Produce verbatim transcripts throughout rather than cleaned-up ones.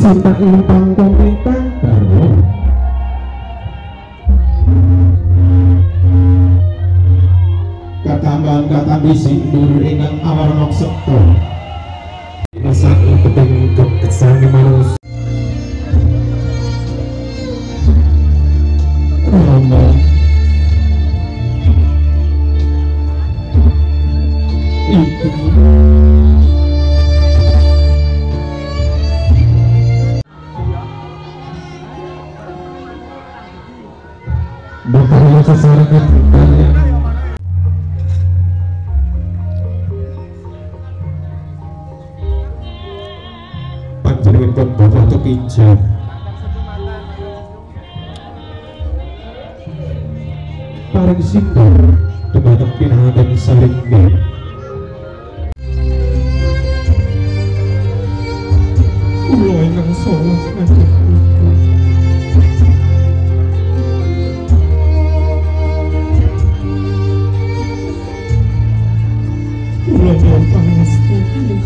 Sampai lumpang pemerintah baru katambahan kata bising dur ingang awal maksudku masa penting kesan manus Rama itu Bapak seseorang yang bertanya panjenengan pun bapak untuk ijab paling singgah dumateng pinahaken saringga kula ingkang salah ngajeng kula nyuwun pangestu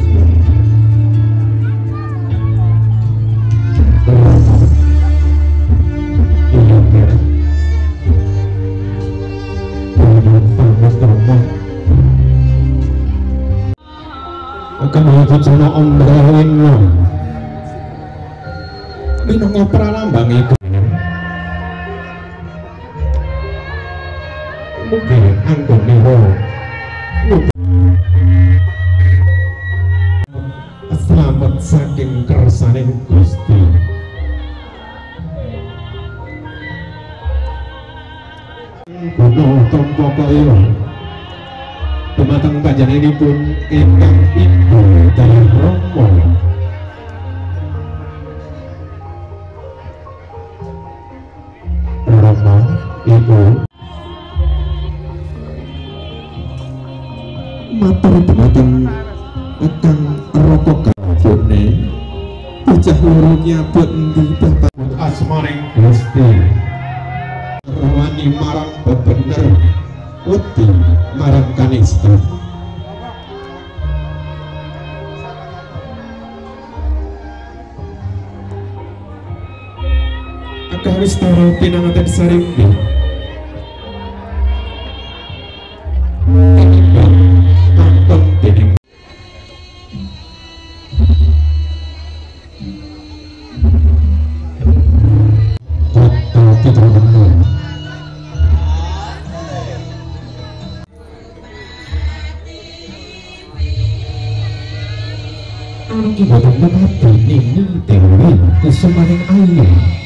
akan wujud sana ombraheno minangka pralambang iku mugi anggonira selamat saking kersaning Gusti gunung tompo kaya dumateng panjenenganipun ingkang Ibu Dayang Rama Rama Ibu matur dumateng Akang Raka Kabone bocah loro nyabut endi Bapak asmaning Gusti rawani marang bebener wedi marang kanista akawistara pinanganten saringga tinimbang nonton dening Tata Tita Bener Anugi boten menati nini dewi kusumaning ayu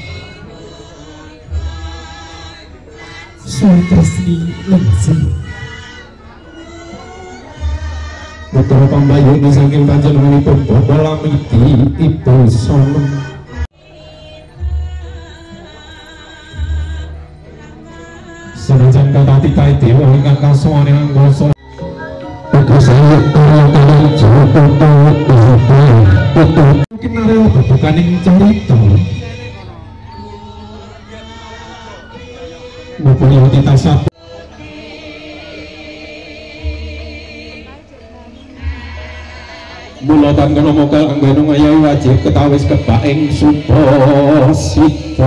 Swatresni lengsi Putra pambayuni saking panjenenganipun Bapak Lamiti Ibu Solem senajan kata tikai dewa ingkang kasuwane anggoso Aku saya kaya-kaya jauh putu putu mungkin nareo bebukaning carita Mumpuni tita satu Bulatan kana mokal anggeno ngayahi wajib ketawis kebaing Suposito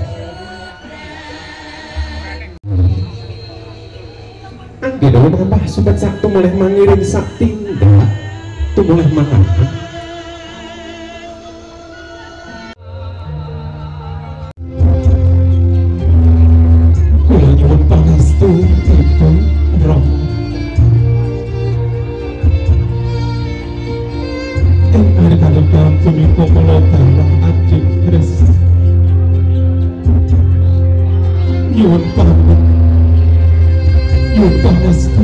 Angge dalam apa sobat sak tu boleh mengirim sak tindak tu boleh mana kula nyuwun pangestu Ibu Rama ing harga punika kula dalang adik Kris nyuwun pamit nyuwun pangestu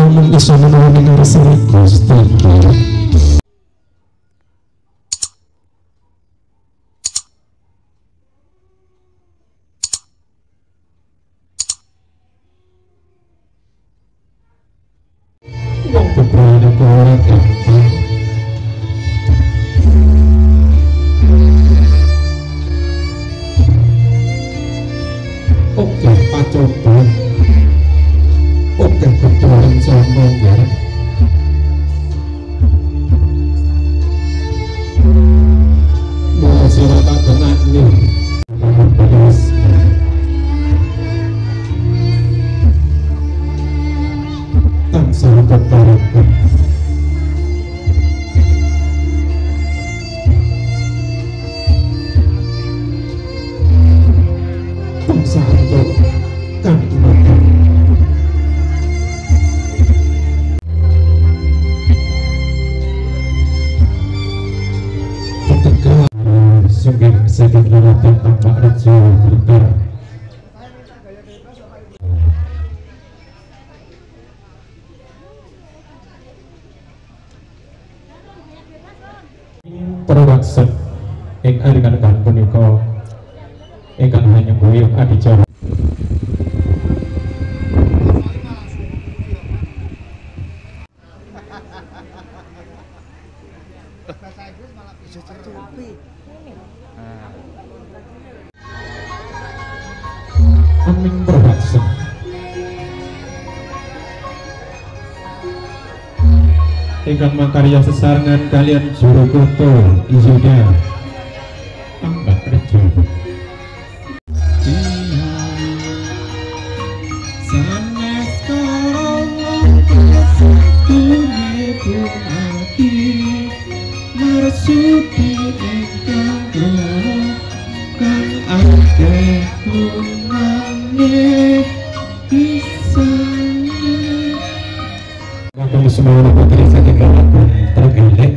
namun iso menawi ngarasani Gusti. Wong bebrane ora gampang. Oke, pacoba. Oke, kebetulan sombong ya. Mau sirata tenang nih. Terus. Tansah bertaruhan. Tansah untuk kandungan. Sungguh sedih lelatan tambah rejo berbar. Perwakset ing aringan punika ingkang hanya guyub adicara. Aming perwakset ingkang makarya sesarengan kalian juru koto Izuda tambah rejo. Sanes korong dunia hati marsudi ingkang roh kang akeh lunane kisahnya. Kami semua putri sakit kelakuan tergelek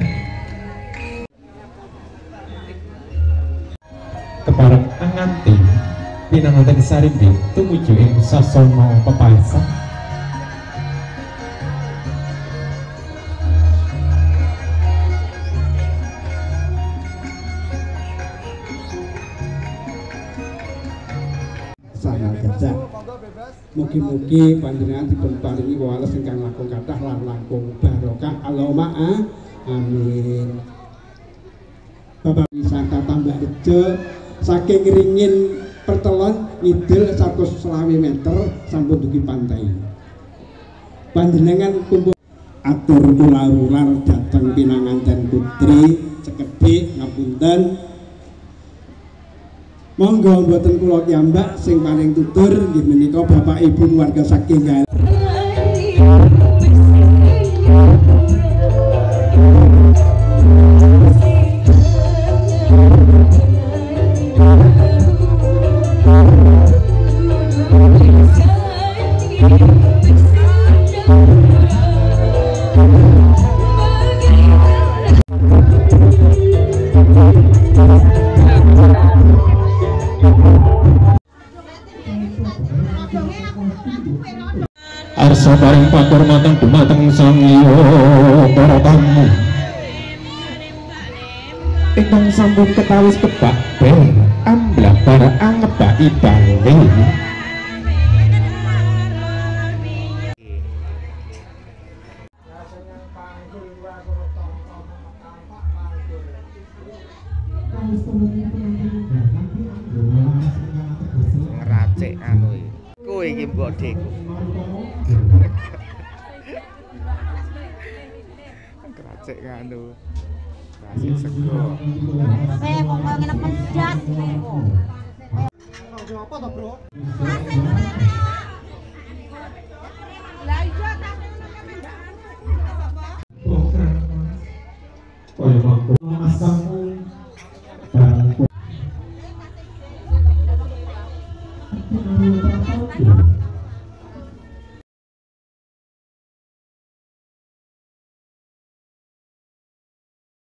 keparang anganti pinanganten sarindi tumuju ing sasana pepaesan. Sana gajah. Mugi-mugi panjenengan dipun paringi wales ingkang langkung kathah lan langkung barokah. Allahumma amin. Bapak wisata tambah rejo saking ringin pertelon ngidul seratus selawe meter sampun dugi pantai. Panjenengan kumpul atur ular-ular dhateng pinanganten putri cekedhik ngapunten. Monggo mboten kula piyambak sing paling tutur nggih menika Bapak Ibu keluarga saking Galuh. Arsa paring pakur mateng dumateng sang liya para tamu ingkang sampun ketawis kebak ber amblah para angebaki bangke. Ngeracik anu iki. Kowe iki mbok Dik. Ngeracik anu. Nasi sego. Eh, kok ngene pedas. Apa to, Bro? Lah iya ta. Kaya mangko